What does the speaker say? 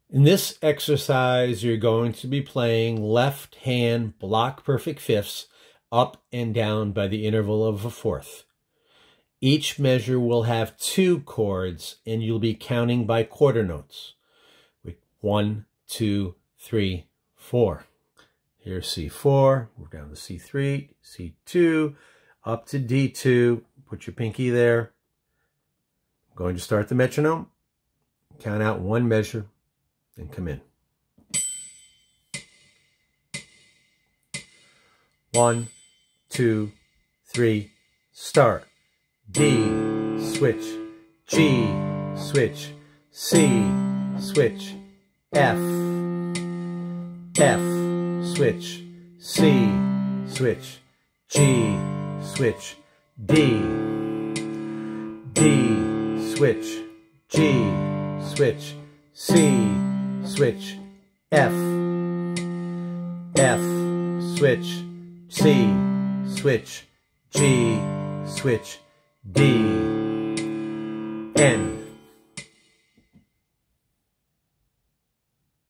In this exercise, you're going to be playing left hand block perfect fifths up and down by the interval of a fourth. Each measure will have 2 chords, and you'll be counting by quarter notes. 1, 2, 3, 4. Here's C4, move down to C3, C2, up to D2. Put your pinky there. I'm going to start the metronome. Count out 1 measure and come in. 1, 2, 3, start. D, switch, G, switch, C, switch, F, F, switch, C, switch, G, switch, D, D, switch, G, switch, C, switch, F, F, switch, C, switch, G, switch, D, N.